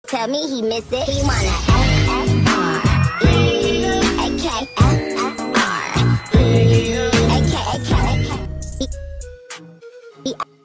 Tell me he miss it. He wanna F-F-R-E-A-K-F-R-E-A-K-A-K.